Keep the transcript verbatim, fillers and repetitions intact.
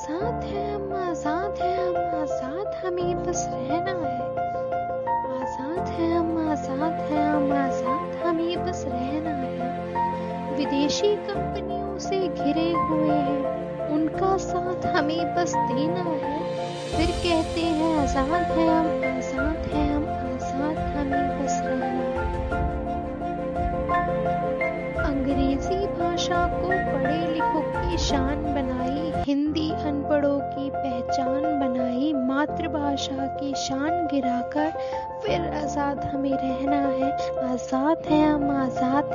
आजाद है हम, आजाद है हम, आजाद हमें बस रहना है। आजाद है हम, आजाद है हम, आजाद हमें बस रहना है। विदेशी कंपनियों से घिरे हुए हैं, उनका साथ हमें बस देना है। फिर कहते हैं आजाद है हम, आजाद है हम, आजाद हमें बस रहना है। अंग्रेजी भाषा को पढ़े लिखों की शान बनाई, हिंदी अनपढ़ों की पहचान बनाई। मातृभाषा की शान गिराकर फिर आजाद हमें रहना है। आजाद है हम, आजाद